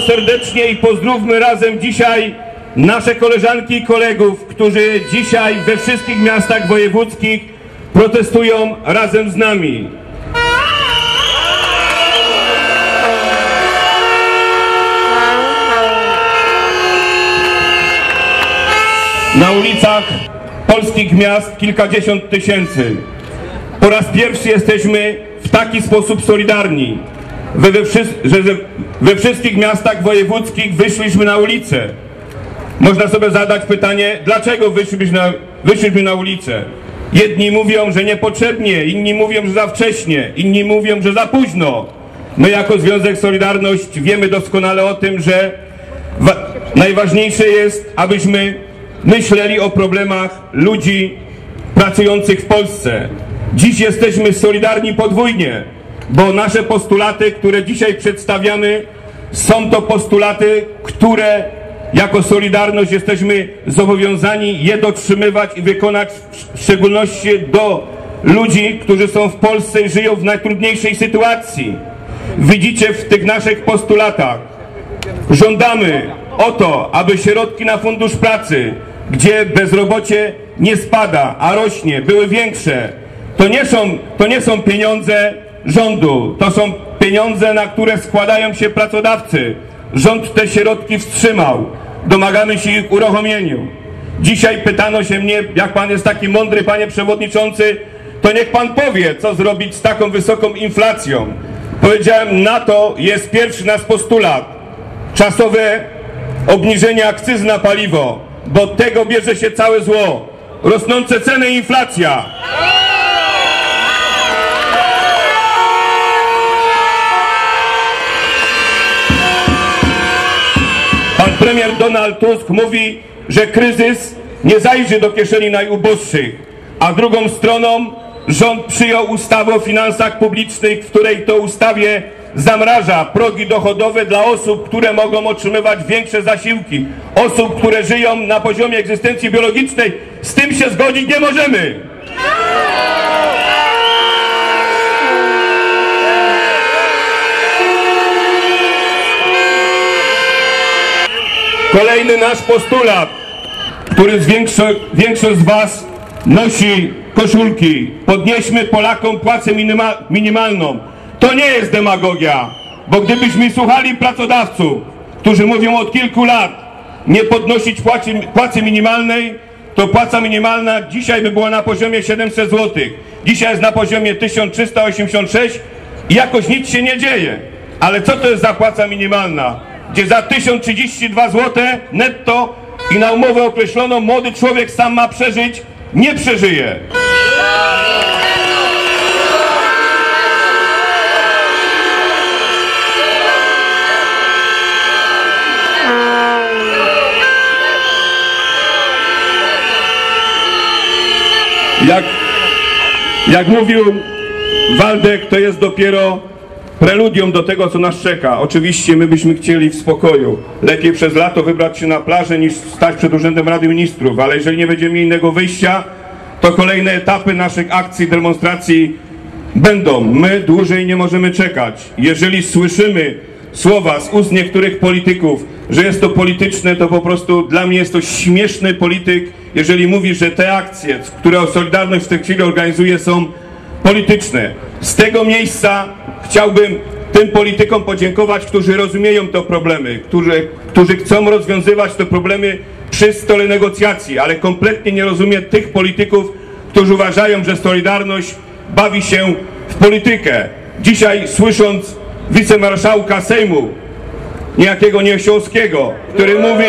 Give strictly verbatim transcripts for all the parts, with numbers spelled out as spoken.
serdecznie i pozdrówmy razem dzisiaj nasze koleżanki i kolegów, którzy dzisiaj we wszystkich miastach wojewódzkich protestują razem z nami. Na ulicach polskich miast kilkadziesiąt tysięcy. Po raz pierwszy jesteśmy w taki sposób solidarni, we, we, że we wszystkich miastach wojewódzkich wyszliśmy na ulicę. Można sobie zadać pytanie, dlaczego wyszliśmy na, wyszliśmy na ulicę? Jedni mówią, że niepotrzebnie, inni mówią, że za wcześnie, inni mówią, że za późno. My jako Związek Solidarność wiemy doskonale o tym, że najważniejsze jest, abyśmy myśleli o problemach ludzi pracujących w Polsce. Dziś jesteśmy solidarni podwójnie, bo nasze postulaty, które dzisiaj przedstawiamy, są to postulaty, które jako Solidarność jesteśmy zobowiązani je dotrzymywać i wykonać, w szczególności do ludzi, którzy są w Polsce i żyją w najtrudniejszej sytuacji. Widzicie w tych naszych postulatach, żądamy o to, aby środki na Fundusz Pracy, gdzie bezrobocie nie spada, a rośnie, były większe. To nie są, to nie są pieniądze rządu, to są pieniądze, na które składają się pracodawcy. Rząd te środki wstrzymał. Domagamy się ich uruchomieniu. Dzisiaj pytano się mnie, jak pan jest taki mądry, panie przewodniczący, to niech pan powie, co zrobić z taką wysoką inflacją. Powiedziałem, na to jest pierwszy nasz postulat. Czasowe obniżenie akcyzy na paliwo, bo od tego bierze się całe zło. Rosnące ceny i inflacja. Pan premier Donald Tusk mówi, że kryzys nie zajrzy do kieszeni najuboższych, a drugą stroną rząd przyjął ustawę o finansach publicznych, w której to ustawie zamraża progi dochodowe dla osób, które mogą otrzymywać większe zasiłki, osób, które żyją na poziomie egzystencji biologicznej. Z tym się zgodzić nie możemy. Kolejny nasz postulat, który większość, większość z was nosi koszulki. Podnieśmy Polakom płacę minima, minimalną. To nie jest demagogia, bo gdybyśmy słuchali pracodawców, którzy mówią od kilku lat nie podnosić płacy, płacy minimalnej, to płaca minimalna dzisiaj by była na poziomie siedemset złotych. Dzisiaj jest na poziomie tysiąc trzysta osiemdziesiąt sześć i jakoś nic się nie dzieje. Ale co to jest za płaca minimalna? Gdzie za tysiąc trzydzieści dwa złote netto i na umowę określoną młody człowiek sam ma przeżyć, nie przeżyje. Jak, jak mówił Waldek, to jest dopiero preludium do tego, co nas czeka. Oczywiście my byśmy chcieli w spokoju. Lepiej przez lato wybrać się na plażę, niż stać przed Urzędem Rady Ministrów, ale jeżeli nie będziemy mieli innego wyjścia, to kolejne etapy naszych akcji, demonstracji będą. My dłużej nie możemy czekać. Jeżeli słyszymy słowa z ust niektórych polityków, że jest to polityczne, to po prostu dla mnie jest to śmieszny polityk, jeżeli mówi, że te akcje, które Solidarność w tej chwili organizuje, są polityczne. Z tego miejsca chciałbym tym politykom podziękować, którzy rozumieją te problemy, którzy, którzy chcą rozwiązywać te problemy przy stole negocjacji, ale kompletnie nie rozumiem tych polityków, którzy uważają, że Solidarność bawi się w politykę. Dzisiaj słysząc wicemarszałka Sejmu, niejakiego Niesiąskiego, który mówi,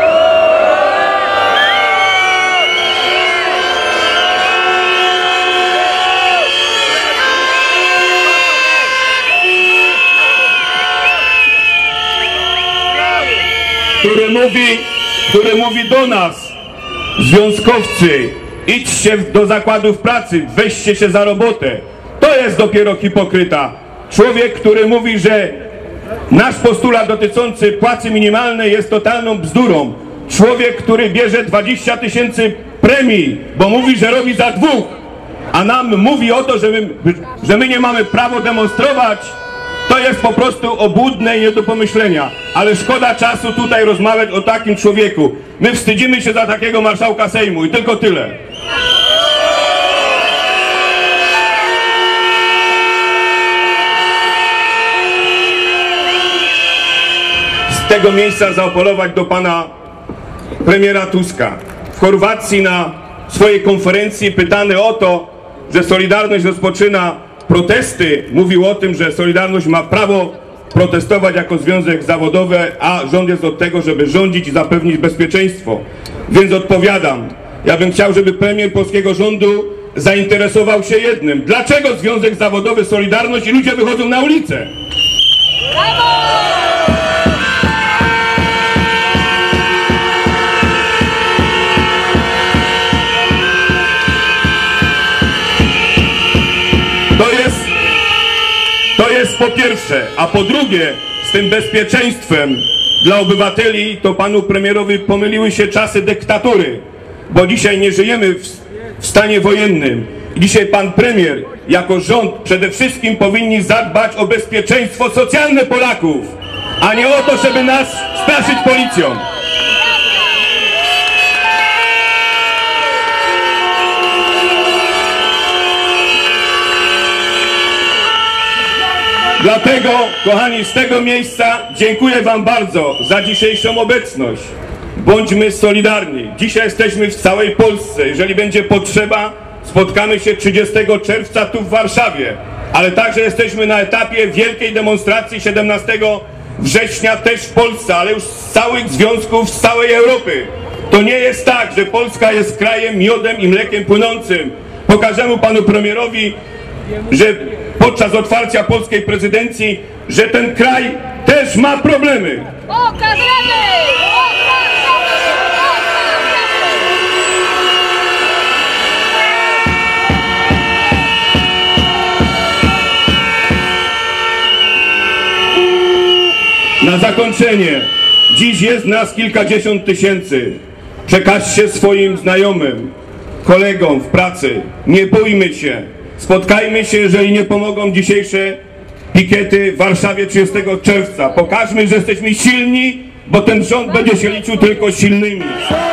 który mówi, który mówi do nas, związkowcy, idźcie do zakładów pracy, weźcie się za robotę. To jest dopiero hipokryta. Człowiek, który mówi, że nasz postulat dotyczący płacy minimalnej jest totalną bzdurą. Człowiek, który bierze dwadzieścia tysięcy premii, bo mówi, że robi za dwóch, a nam mówi o to, że my, że my nie mamy prawa demonstrować, To jest po prostu obłudne i nie do pomyślenia. Ale szkoda czasu tutaj rozmawiać o takim człowieku. My wstydzimy się za takiego marszałka Sejmu i tylko tyle. Z tego miejsca zaapelować do pana premiera Tuska. W Chorwacji na swojej konferencji pytany o to, że Solidarność rozpoczyna protesty, mówił o tym, że Solidarność ma prawo protestować jako związek zawodowy, a rząd jest od tego, żeby rządzić i zapewnić bezpieczeństwo. Więc odpowiadam, ja bym chciał, żeby premier polskiego rządu zainteresował się jednym. Dlaczego związek zawodowy Solidarność i ludzie wychodzą na ulicę? To jest, to jest po pierwsze, a po drugie z tym bezpieczeństwem dla obywateli to panu premierowi pomyliły się czasy dyktatury, bo dzisiaj nie żyjemy w, w stanie wojennym. Dzisiaj pan premier jako rząd przede wszystkim powinni zadbać o bezpieczeństwo socjalne Polaków, a nie o to, żeby nas straszyć policją. Dlatego, kochani, z tego miejsca dziękuję wam bardzo za dzisiejszą obecność. Bądźmy solidarni. Dzisiaj jesteśmy w całej Polsce. Jeżeli będzie potrzeba, spotkamy się trzydziestego czerwca tu w Warszawie. Ale także jesteśmy na etapie wielkiej demonstracji siedemnastego września też w Polsce, ale już z całych związków, z całej Europy. To nie jest tak, że Polska jest krajem miodem i mlekiem płynącym. Pokażemy panu premierowi, że podczas otwarcia polskiej prezydencji, że ten kraj też ma problemy. Pokażemy! Na zakończenie, dziś jest nas kilkadziesiąt tysięcy. Przekażcie swoim znajomym, kolegom w pracy, nie bójmy się. Spotkajmy się, jeżeli nie pomogą dzisiejsze pikiety w Warszawie trzydziestego czerwca. Pokażmy, że jesteśmy silni, bo ten rząd będzie się liczył tylko silnymi.